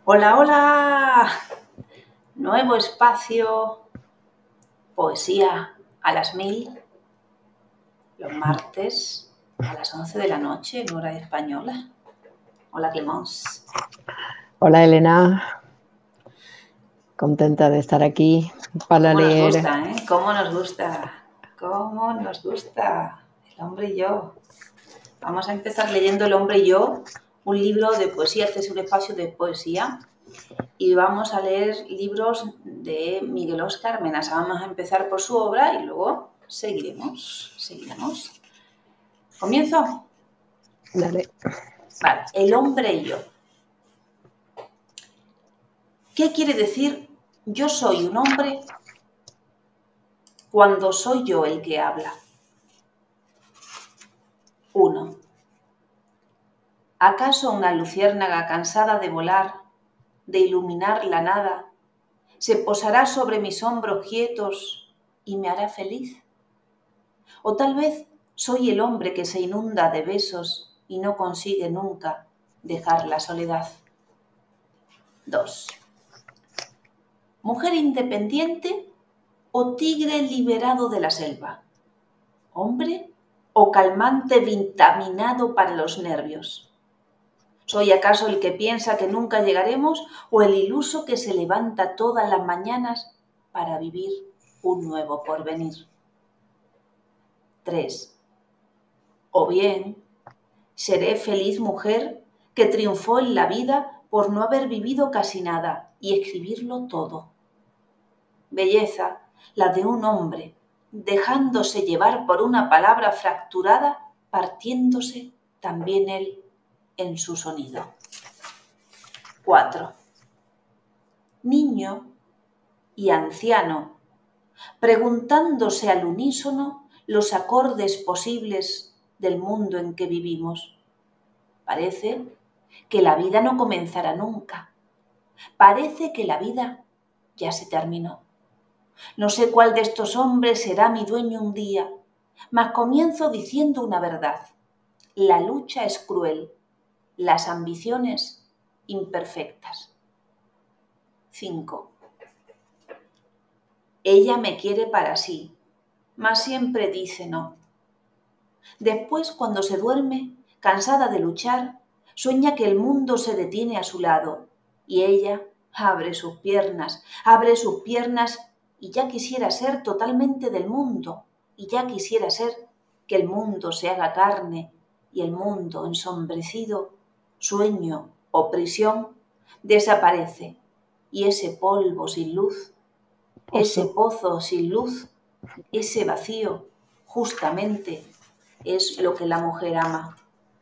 Hola, hola. Nuevo espacio, poesía a las 1000, los martes a las 11 de la noche en hora española. Hola, Clemence. Hola Elena, contenta de estar aquí para ¿Cómo nos leer. gusta, eh? ¿Cómo nos gusta? ¿Cómo nos gusta? El hombre y yo. Vamos a empezar leyendo El hombre y yo, un libro de poesía. Este es un espacio de poesía. Y vamos a leer libros de Miguel Óscar Menaza. Vamos a empezar por su obra y luego seguiremos. ¿Comienzo? Dale. Vale, El hombre y yo. ¿Qué quiere decir yo soy un hombre cuando soy yo el que habla? 1. ¿Acaso una luciérnaga cansada de volar, de iluminar la nada, se posará sobre mis hombros quietos y me hará feliz? O tal vez soy el hombre que se inunda de besos y no consigue nunca dejar la soledad. 2. ¿Mujer independiente o tigre liberado de la selva? ¿Hombre o calmante vitaminado para los nervios? ¿Soy acaso el que piensa que nunca llegaremos o el iluso que se levanta todas las mañanas para vivir un nuevo porvenir? 3. O bien, seré feliz mujer que triunfó en la vida por no haber vivido casi nada y escribirlo todo. Belleza, la de un hombre, dejándose llevar por una palabra fracturada, partiéndose también él en su sonido. 4. Niño y anciano, preguntándose al unísono los acordes posibles del mundo en que vivimos. Parece que la vida no comenzará nunca. Parece que la vida ya se terminó. No sé cuál de estos hombres será mi dueño un día, mas comienzo diciendo una verdad. La lucha es cruel, las ambiciones imperfectas. 5. Ella me quiere para sí, mas siempre dice no. Después, cuando se duerme, cansada de luchar, sueña que el mundo se detiene a su lado y ella abre sus piernas y ya quisiera ser totalmente del mundo y ya quisiera ser que el mundo se haga carne y el mundo ensombrecido, sueño o prisión, desaparece y ese polvo sin luz, ese Oso. pozo sin luz, ese vacío, justamente es lo que la mujer ama.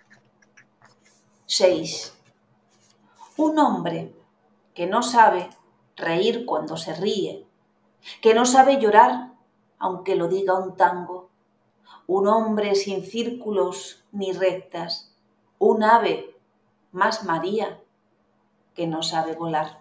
6. Un hombre que no sabe reír cuando se ríe, que no sabe llorar aunque lo diga un tango. Un hombre sin círculos ni rectas, un ave más María que no sabe volar.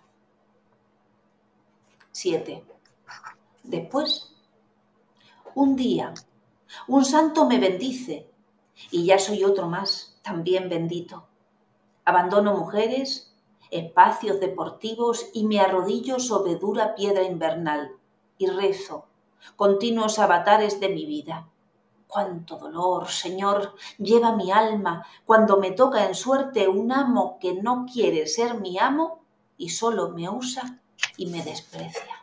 7. Después, un día, un santo me bendice y ya soy otro más, también bendito. Abandono mujeres, espacios deportivos y me arrodillo sobre dura piedra invernal y rezo continuos avatares de mi vida. Cuánto dolor, Señor, lleva mi alma cuando me toca en suerte un amo que no quiere ser mi amo y solo me usa y me desprecia.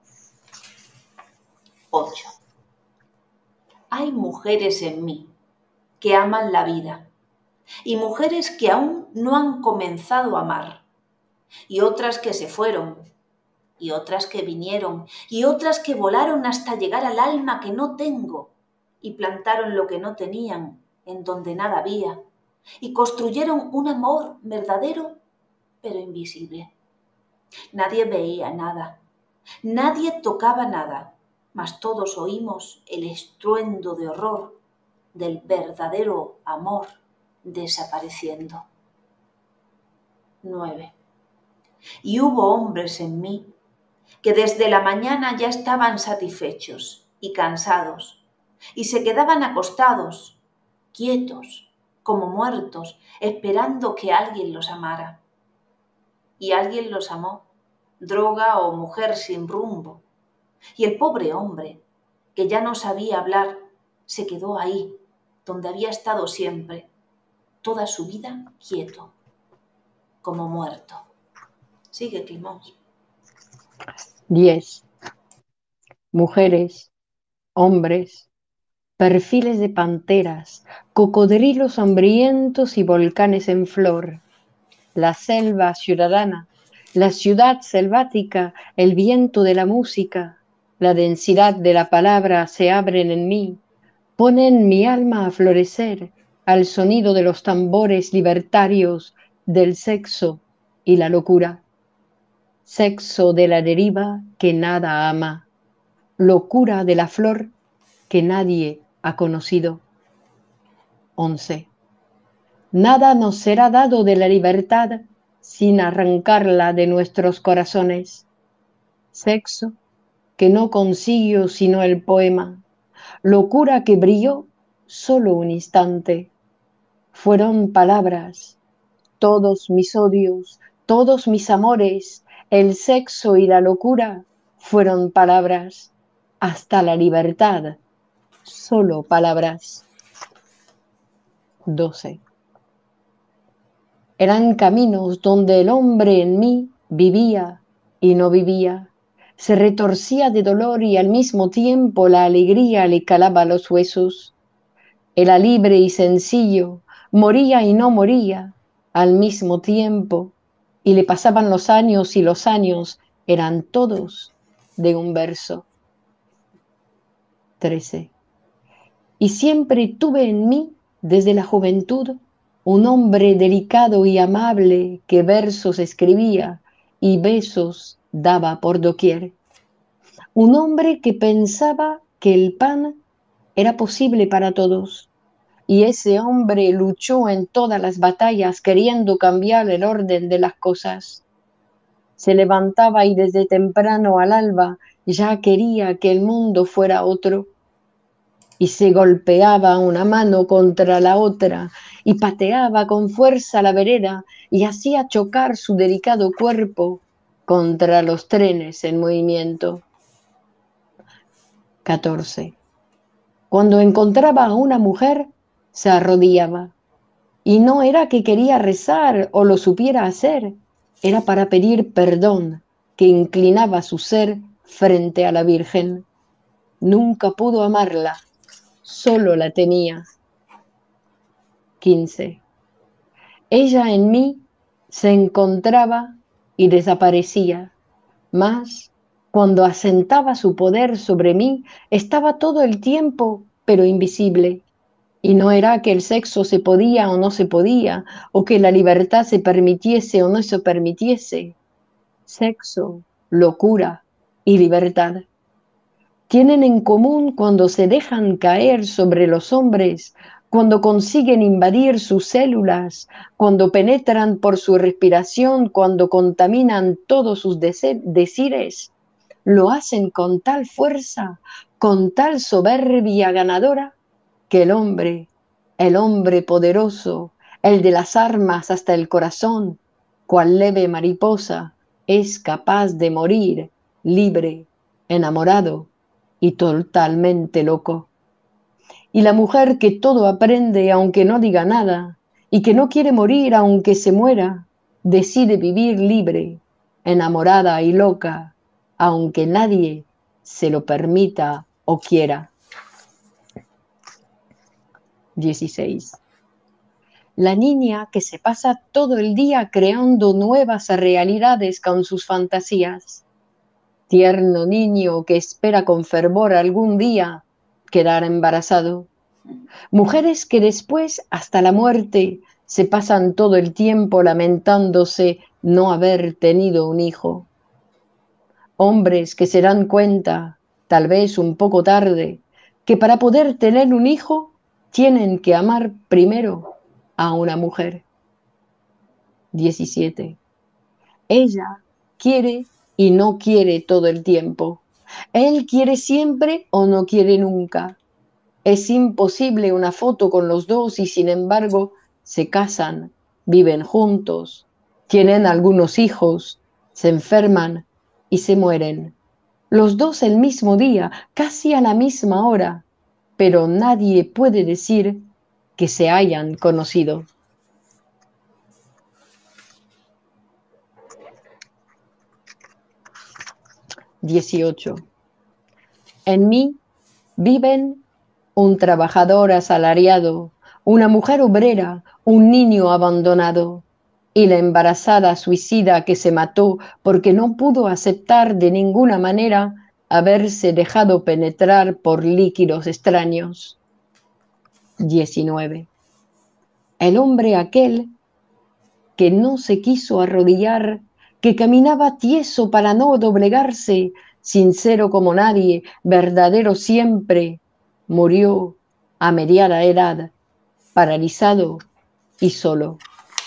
8. Hay mujeres en mí que aman la vida y mujeres que aún no han comenzado a amar y otras que se fueron y otras que vinieron y otras que volaron hasta llegar al alma que no tengo y plantaron lo que no tenían en donde nada había y construyeron un amor verdadero pero invisible. Nadie veía nada, nadie tocaba nada, mas todos oímos el estruendo de horror del verdadero amor desapareciendo. 9. Y hubo hombres en mí que desde la mañana ya estaban satisfechos y cansados, y se quedaban acostados, quietos, como muertos, esperando que alguien los amara. y alguien los amó, droga o mujer sin rumbo. Y el pobre hombre, que ya no sabía hablar, se quedó ahí, donde había estado siempre, toda su vida quieto, como muerto. Sigue, Climons. 10. Mujeres, hombres, perfiles de panteras, cocodrilos hambrientos y volcanes en flor. La selva ciudadana, la ciudad selvática, el viento de la música, la densidad de la palabra se abren en mí, ponen mi alma a florecer al sonido de los tambores libertarios del sexo y la locura. Sexo de la deriva que nada ama, locura de la flor que nadie ha conocido. 11. Nada nos será dado de la libertad sin arrancarla de nuestros corazones. Sexo que no consiguió sino el poema, locura que brilló solo un instante. Fueron palabras, todos mis odios, todos mis amores, el sexo y la locura fueron palabras, hasta la libertad, solo palabras. 12. Eran caminos donde el hombre en mí vivía y no vivía, se retorcía de dolor y al mismo tiempo la alegría le calaba los huesos. Era libre y sencillo, moría y no moría al mismo tiempo, y le pasaban los años y los años eran todos de un verso. 13. Y siempre tuve en mí, desde la juventud, un hombre delicado y amable que versos escribía y besos daba por doquier. Un hombre que pensaba que el pan era posible para todos. Y ese hombre luchó en todas las batallas queriendo cambiar el orden de las cosas. Se levantaba y desde temprano al alba ya quería que el mundo fuera otro. Y se golpeaba una mano contra la otra y pateaba con fuerza la vereda y hacía chocar su delicado cuerpo contra los trenes en movimiento. 14. Cuando encontraba a una mujer, se arrodillaba. Y no era que quería rezar o lo supiera hacer, era para pedir perdón, que inclinaba su ser frente a la Virgen. Nunca pudo amarla, solo la temía. 15. Ella en mí se encontraba y desaparecía, mas cuando asentaba su poder sobre mí, estaba todo el tiempo, pero invisible. Y no era que el sexo se podía o no se podía, o que la libertad se permitiese o no se permitiese. Sexo, locura y libertad tienen en común cuando se dejan caer sobre los hombres, cuando consiguen invadir sus células, cuando penetran por su respiración, cuando contaminan todos sus decires. Lo hacen con tal fuerza, con tal soberbia ganadora, que el hombre poderoso, el de las armas hasta el corazón, cual leve mariposa, es capaz de morir libre, enamorado y totalmente loco. Y la mujer que todo aprende aunque no diga nada, y que no quiere morir aunque se muera, decide vivir libre, enamorada y loca, aunque nadie se lo permita o quiera. 16. La niña que se pasa todo el día creando nuevas realidades con sus fantasías. Tierno niño que espera con fervor algún día quedar embarazado. Mujeres que después, hasta la muerte, se pasan todo el tiempo lamentándose no haber tenido un hijo. Hombres que se dan cuenta, tal vez un poco tarde, que para poder tener un hijo tienen que amar primero a una mujer. 17. Ella quiere y no quiere todo el tiempo. Él quiere siempre o no quiere nunca. Es imposible una foto con los dos y sin embargo se casan, viven juntos, Tienen algunos hijos, se enferman y se mueren. Los dos el mismo día, casi a la misma hora, pero nadie puede decir que se hayan conocido. 18. En mí viven un trabajador asalariado, una mujer obrera, un niño abandonado y la embarazada suicida que se mató porque no pudo aceptar de ninguna manera haberse dejado penetrar por líquidos extraños. 19. El hombre aquel que no se quiso arrodillar, que caminaba tieso para no doblegarse, sincero como nadie, verdadero siempre, murió a mediana edad, paralizado y solo.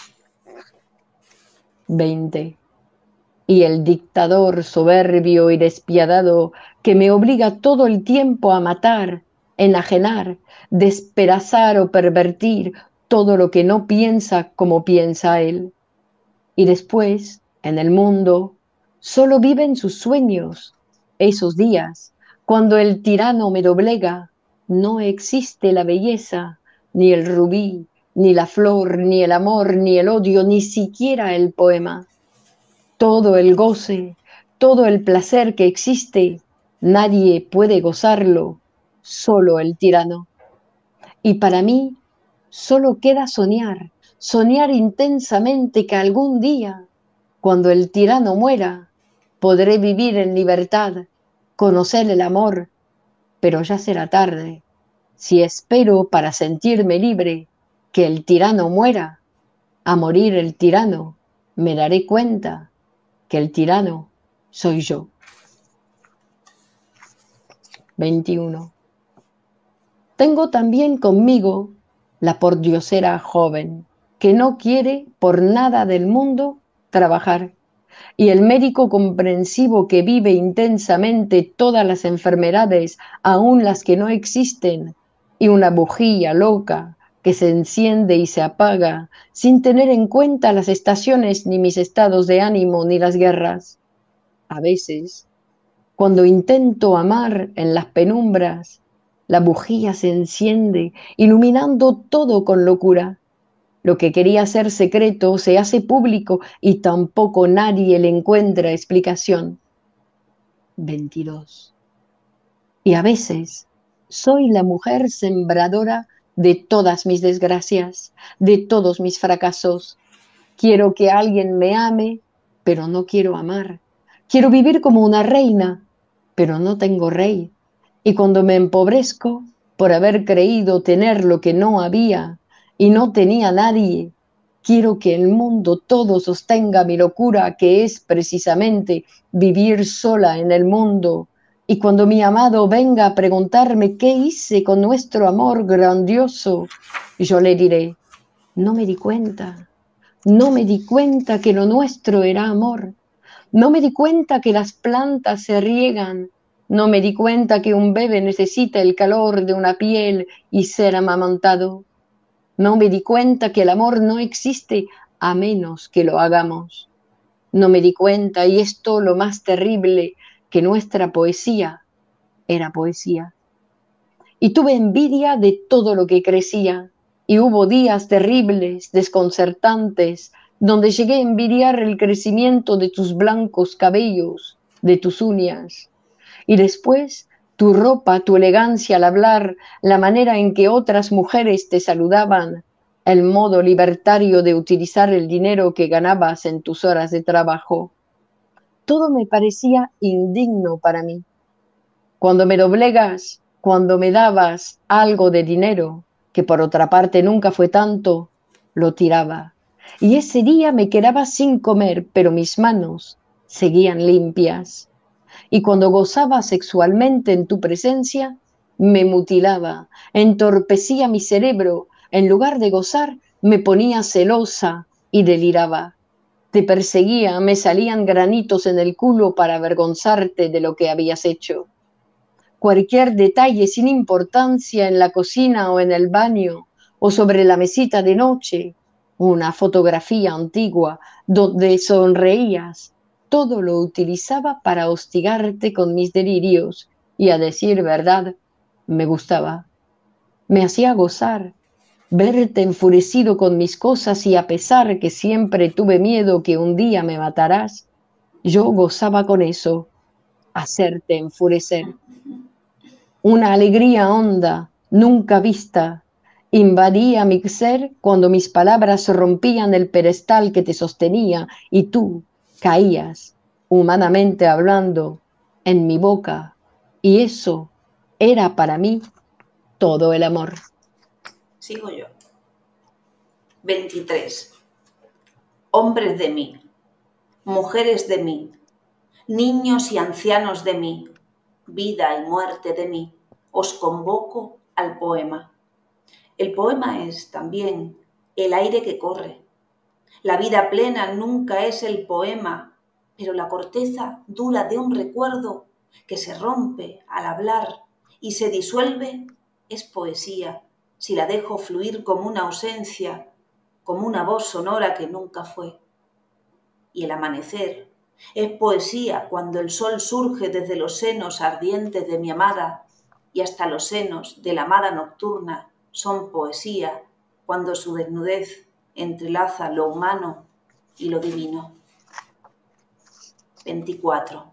20. Y el dictador soberbio y despiadado que me obliga todo el tiempo a matar, enajenar, despedazar o pervertir todo lo que no piensa como piensa él. Y después, en el mundo, solo viven sus sueños. Esos días, cuando el tirano me doblega, no existe la belleza, ni el rubí, ni la flor, ni el amor, ni el odio, ni siquiera el poema. Todo el goce, todo el placer que existe, nadie puede gozarlo, solo el tirano. Y para mí, solo queda soñar, soñar intensamente que algún día, cuando el tirano muera, podré vivir en libertad, conocer el amor, pero ya será tarde. Si espero para sentirme libre que el tirano muera, a morir el tirano, me daré cuenta que el tirano soy yo. 21. Tengo también conmigo la pordiosera joven, que no quiere por nada del mundo trabajar, y el médico comprensivo que vive intensamente todas las enfermedades, aun las que no existen, y una bujía loca que se enciende y se apaga sin tener en cuenta las estaciones, ni mis estados de ánimo, ni las guerras. A veces, cuando intento amar en las penumbras, la bujía se enciende, iluminando todo con locura. Lo que quería ser secreto se hace público y tampoco nadie le encuentra explicación. 22. Y a veces soy la mujer sembradora de todas mis desgracias, de todos mis fracasos. Quiero que alguien me ame, pero no quiero amar. Quiero vivir como una reina, pero no tengo rey. Y cuando me empobrezco por haber creído tener lo que no había y no tenía nadie, quiero que el mundo todo sostenga mi locura, que es precisamente vivir sola en el mundo. Y cuando mi amado venga a preguntarme qué hice con nuestro amor grandioso, yo le diré, no me di cuenta. No me di cuenta que lo nuestro era amor. No me di cuenta que las plantas se riegan. No me di cuenta que un bebé necesita el calor de una piel y ser amamantado. No me di cuenta que el amor no existe a menos que lo hagamos. No me di cuenta, y esto lo más terrible, que nuestra poesía era poesía. Y tuve envidia de todo lo que crecía. Y hubo días terribles, desconcertantes, donde llegué a envidiar el crecimiento de tus blancos cabellos, de tus uñas. Y después, tu ropa, tu elegancia al hablar, la manera en que otras mujeres te saludaban, el modo libertario de utilizar el dinero que ganabas en tus horas de trabajo. Todo me parecía indigno para mí. Cuando me doblegas, cuando me dabas algo de dinero, que por otra parte nunca fue tanto, lo tiraba. Y ese día me quedaba sin comer, pero mis manos seguían limpias. Y cuando gozaba sexualmente en tu presencia, me mutilaba, entorpecía mi cerebro. En lugar de gozar, me ponía celosa y deliraba. Te perseguía, me salían granitos en el culo para avergonzarte de lo que habías hecho. Cualquier detalle sin importancia en la cocina o en el baño o sobre la mesita de noche una fotografía antigua donde sonreías. Todo lo utilizaba para hostigarte con mis delirios y, a decir verdad, me gustaba. Me hacía gozar verte enfurecido con mis cosas y, a pesar que siempre tuve miedo que un día me matarás, yo gozaba con eso, hacerte enfurecer. Una alegría honda, nunca vista, invadía mi ser cuando mis palabras rompían el pedestal que te sostenía y tú caías, humanamente hablando, en mi boca. Y eso era para mí todo el amor. Sigo yo. 23. Hombres de mí, mujeres de mí, niños y ancianos de mí, vida y muerte de mí, os convoco al poema. El poema es también el aire que corre. La vida plena nunca es el poema, pero la corteza dura de un recuerdo que se rompe al hablar y se disuelve es poesía si la dejo fluir como una ausencia, como una voz sonora que nunca fue. Y el amanecer es poesía cuando el sol surge desde los senos ardientes de mi amada y hasta los senos de la amada nocturna son poesía cuando su desnudez entrelaza lo humano y lo divino. 24.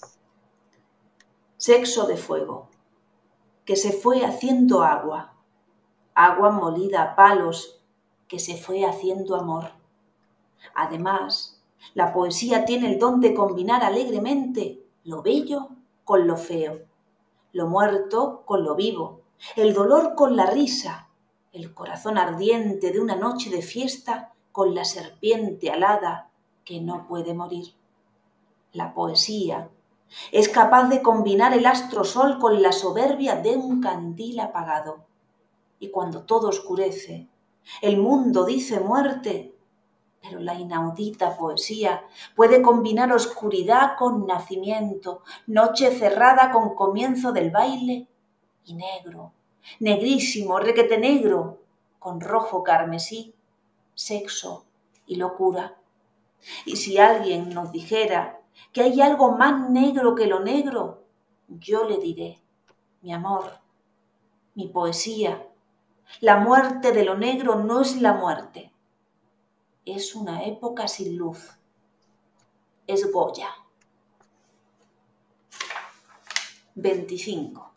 Sexo de fuego, que se fue haciendo agua, agua molida a palos, que se fue haciendo amor. Además, la poesía tiene el don de combinar alegremente lo bello con lo feo, lo muerto con lo vivo, el dolor con la risa, el corazón ardiente de una noche de fiesta con la serpiente alada que no puede morir. La poesía es capaz de combinar el astro sol con la soberbia de un candil apagado. Y cuando todo oscurece, el mundo dice muerte, pero la inaudita poesía puede combinar oscuridad con nacimiento, noche cerrada con comienzo del baile, y negro, negrísimo, requete negro, con rojo carmesí, sexo y locura. Y si alguien nos dijera que hay algo más negro que lo negro, yo le diré, mi amor, mi poesía, la muerte de lo negro no es la muerte. Es una época sin luz. Es Goya. 25.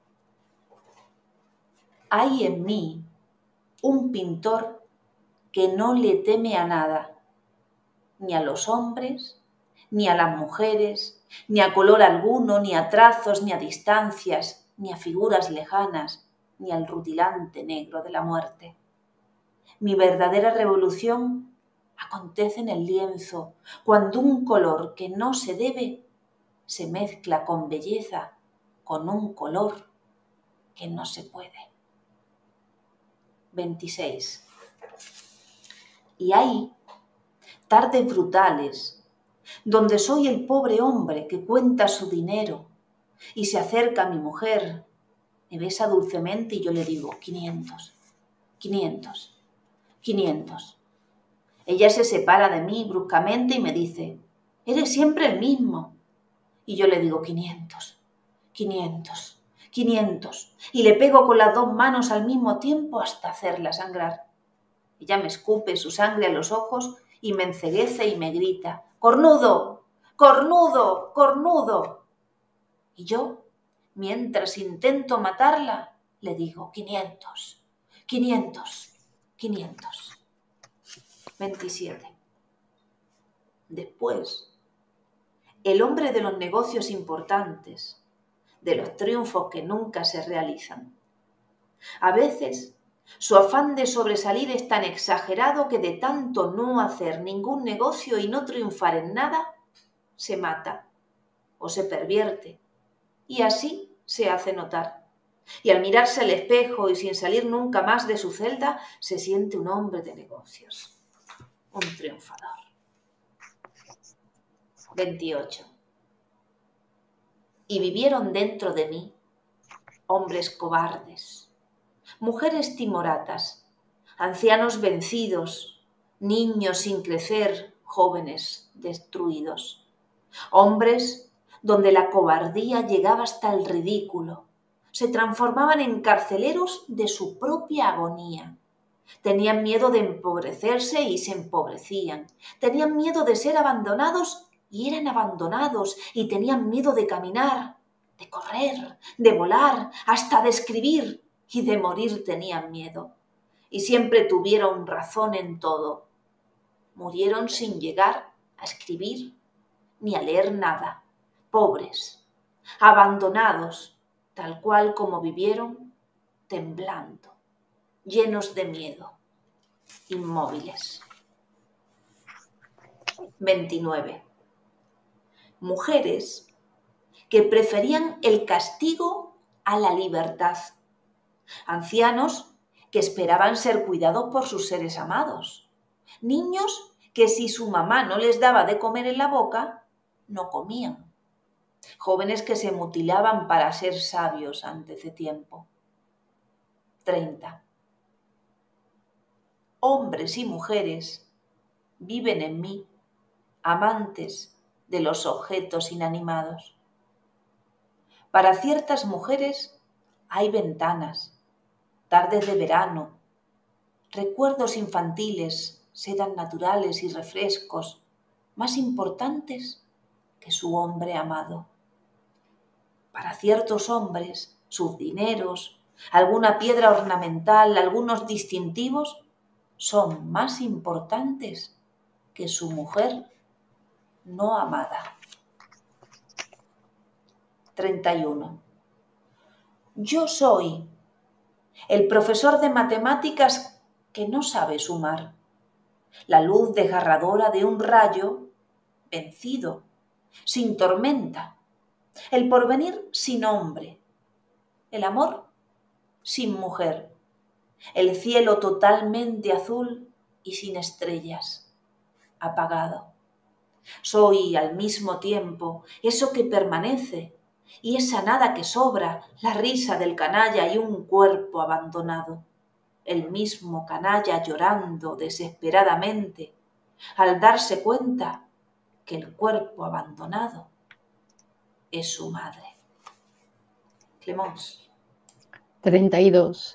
Hay en mí un pintor que no le teme a nada, ni a los hombres, ni a las mujeres, ni a color alguno, ni a trazos, ni a distancias, ni a figuras lejanas, ni al rutilante negro de la muerte. Mi verdadera revolución acontece en el lienzo, cuando un color que no se debe se mezcla con belleza, con un color que no se puede. 26. Y hay tardes brutales, donde soy el pobre hombre que cuenta su dinero y se acerca a mi mujer, me besa dulcemente y yo le digo 500, 500, 500. Ella se separa de mí bruscamente y me dice, eres siempre el mismo. Y yo le digo 500, 500, 500. Y le pego con las dos manos al mismo tiempo hasta hacerla sangrar. Ella me escupe su sangre a los ojos y me enceguece y me grita, ¡cornudo! ¡Cornudo! ¡Cornudo! Y yo, mientras intento matarla, le digo 500, 500, 500. 27. Después, el hombre de los negocios importantes, de los triunfos que nunca se realizan. A veces, su afán de sobresalir es tan exagerado que de tanto no hacer ningún negocio y no triunfar en nada, se mata o se pervierte y así se hace notar. Y al mirarse al espejo y sin salir nunca más de su celda, se siente un hombre de negocios, un triunfador. 28. Y vivieron dentro de mí hombres cobardes, mujeres timoratas, ancianos vencidos, niños sin crecer, jóvenes destruidos, hombres donde la cobardía llegaba hasta el ridículo, se transformaban en carceleros de su propia agonía. Tenían miedo de empobrecerse y se empobrecían. Tenían miedo de ser abandonados y eran abandonados. Y tenían miedo de caminar, de correr, de volar, hasta de escribir. Y de morir tenían miedo. Y siempre tuvieron razón en todo. Murieron sin llegar a escribir ni a leer nada. Pobres, abandonados, tal cual como vivieron, temblando, llenos de miedo, inmóviles. 29. Mujeres que preferían el castigo a la libertad. Ancianos que esperaban ser cuidados por sus seres amados. Niños que si su mamá no les daba de comer en la boca, no comían. Jóvenes que se mutilaban para ser sabios antes de tiempo. 30. Hombres y mujeres viven en mí, amantes de los objetos inanimados. Para ciertas mujeres hay ventanas, tardes de verano, recuerdos infantiles, sedas naturales y refrescos más importantes que su hombre amado. Para ciertos hombres, sus dineros, alguna piedra ornamental, algunos distintivos, son más importantes que su mujer no amada. 31. Yo soy el profesor de matemáticas que no sabe sumar, la luz desgarradora de un rayo vencido, sin tormenta, el porvenir sin hombre, el amor sin mujer, el cielo totalmente azul y sin estrellas, apagado. Soy al mismo tiempo eso que permanece y esa nada que sobra, la risa del canalla y un cuerpo abandonado. El mismo canalla llorando desesperadamente al darse cuenta que el cuerpo abandonado es su madre. Clemence. 32.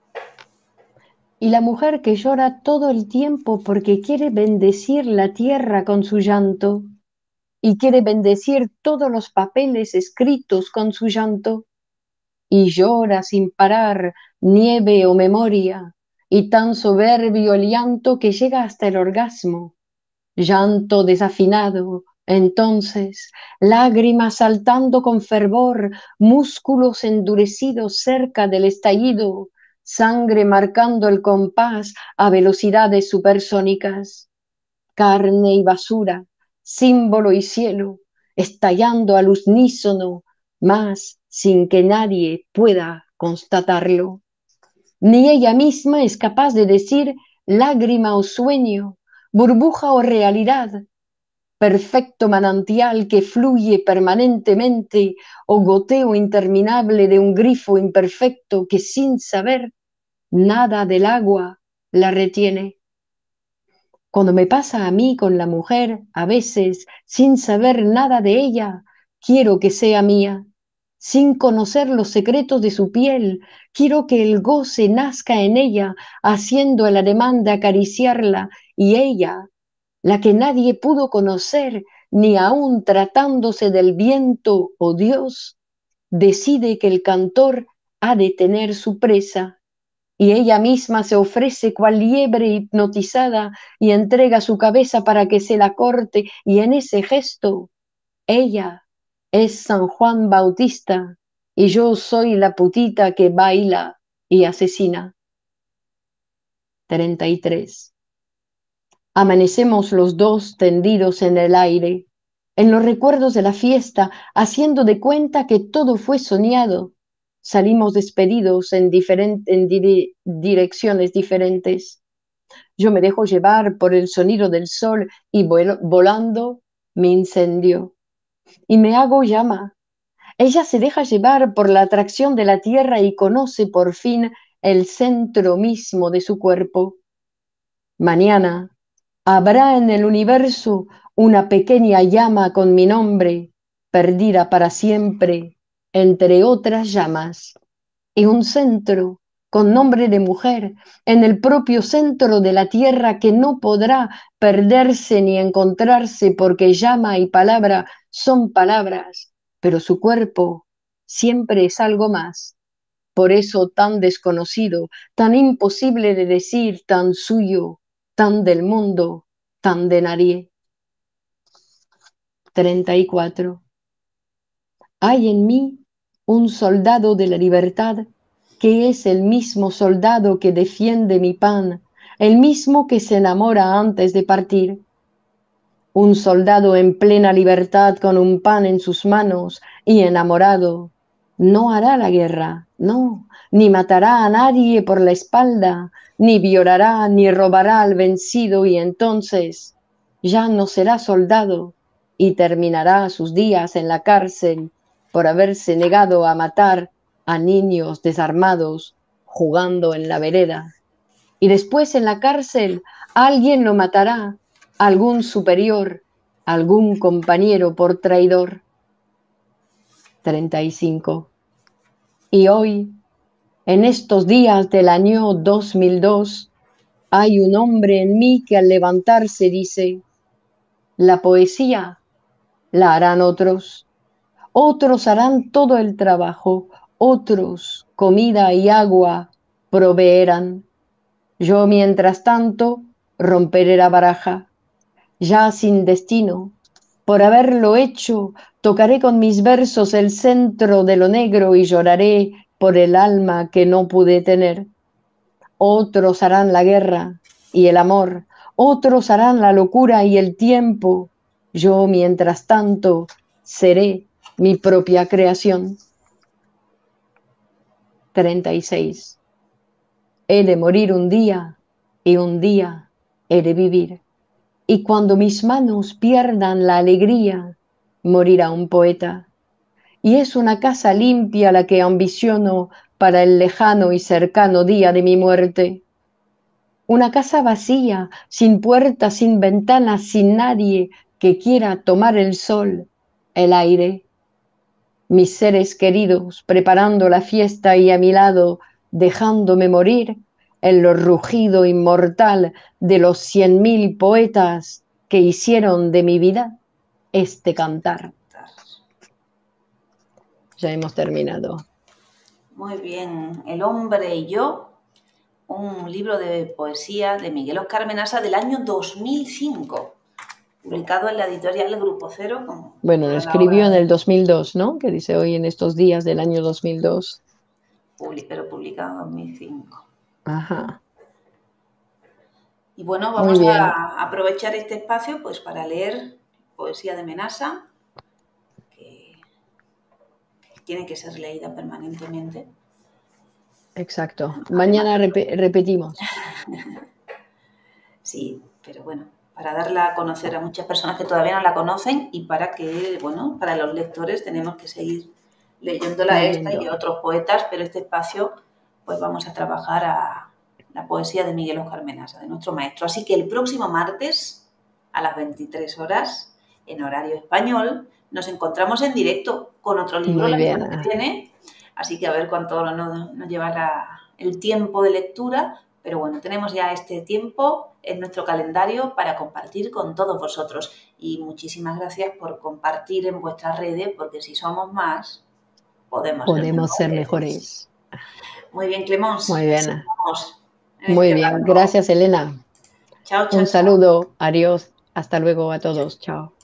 Y la mujer que llora todo el tiempo porque quiere bendecir la tierra con su llanto y quiere bendecir todos los papeles escritos con su llanto y llora sin parar nieve o memoria y tan soberbio el llanto que llega hasta el orgasmo. Llanto desafinado, entonces, lágrimas saltando con fervor, músculos endurecidos cerca del estallido, sangre marcando el compás a velocidades supersónicas, carne y basura, símbolo y cielo, estallando al unísono, mas sin que nadie pueda constatarlo. Ni ella misma es capaz de decir lágrima o sueño, burbuja o realidad, perfecto manantial que fluye permanentemente o goteo interminable de un grifo imperfecto que sin saber nada del agua la retiene. Cuando me pasa a mí con la mujer, a veces, sin saber nada de ella, quiero que sea mía. Sin conocer los secretos de su piel, quiero que el goce nazca en ella, haciendo el ademán de acariciarla, y ella, la que nadie pudo conocer, ni aun tratándose del viento o Dios, decide que el cantor ha de tener su presa, y ella misma se ofrece cual liebre hipnotizada y entrega su cabeza para que se la corte, y en ese gesto ella es San Juan Bautista y yo soy la putita que baila y asesina. 33. Amanecemos los dos tendidos en el aire, en los recuerdos de la fiesta, haciendo de cuenta que todo fue soñado. Salimos despedidos en direcciones diferentes. Yo me dejo llevar por el sonido del sol y volando me incendio. Y me hago llama. Ella se deja llevar por la atracción de la tierra y conoce por fin el centro mismo de su cuerpo. Mañana, Habrá en el universo una pequeña llama con mi nombre, perdida para siempre entre otras llamas, y un centro con nombre de mujer en el propio centro de la tierra que no podrá perderse ni encontrarse porque llama y palabra son palabras, pero su cuerpo siempre es algo más. Por eso tan desconocido, tan imposible de decir, tan suyo, tan del mundo, tan de nadie. 34. Hay en mí un soldado de la libertad que es el mismo soldado que defiende mi pan, el mismo que se enamora antes de partir. Un soldado en plena libertad con un pan en sus manos y enamorado, no hará la guerra, no, ni matará a nadie por la espalda, ni violará ni robará al vencido y entonces ya no será soldado y terminará sus días en la cárcel por haberse negado a matar a niños desarmados jugando en la vereda. Y después en la cárcel alguien lo matará, algún superior, algún compañero por traidor. 35. Y hoy, en estos días del año 2002, hay un hombre en mí que al levantarse dice, la poesía la harán otros, otros harán todo el trabajo, otros comida y agua proveerán. Yo, mientras tanto, romperé la baraja, ya sin destino. Por haberlo hecho, tocaré con mis versos el centro de lo negro y lloraré por el alma que no pude tener. Otros harán la guerra y el amor, otros harán la locura y el tiempo. Yo, mientras tanto, seré mi propia creación. 36. He de morir un día y un día he de vivir. Y cuando mis manos pierdan la alegría, morirá un poeta. Y es una casa limpia la que ambiciono para el lejano y cercano día de mi muerte. Una casa vacía, sin puertas, sin ventanas, sin nadie que quiera tomar el sol, el aire. Mis seres queridos preparando la fiesta y a mi lado dejándome morir en lo rugido inmortal de los 100.000 poetas que hicieron de mi vida este cantar. Ya hemos terminado. Muy bien, El hombre y yo, un libro de poesía de Miguel Oscar Menasa del año 2005, publicado en la editorial del Grupo Cero. Como Bueno, lo toda la escribió obra en el 2002, ¿no? Que dice hoy en estos días del año 2002. pero publicado en 2005. Ajá. Y bueno, Muy vamos bien, a aprovechar este espacio pues para leer poesía de Menasa, que tiene que ser leída permanentemente. exacto. Además, Mañana repetimos. sí, pero bueno, para darla a conocer a muchas personas que todavía no la conocen y para que, bueno, para los lectores tenemos que seguir leyéndola esta y de Leyendo. otros poetas, pero este espacio pues vamos a trabajar a la poesía de Miguel Oscar Menasa, de nuestro maestro. Así que el próximo martes a las 23 horas, en horario español, nos encontramos en directo con otro libro Muy la bien. semana que viene. Así que a ver cuánto nos lleva el tiempo de lectura. Pero bueno, tenemos ya este tiempo en nuestro calendario para compartir con todos vosotros. Y muchísimas gracias por compartir en vuestras redes, porque si somos más, podemos ser Podemos ser mejores. mejores. Muy bien, Clemons. Muy bien. Seguimos en Muy este bien. rato. Gracias, Elena. Chao, Un chao, chao. saludo. Adiós. Hasta luego a todos. Chao.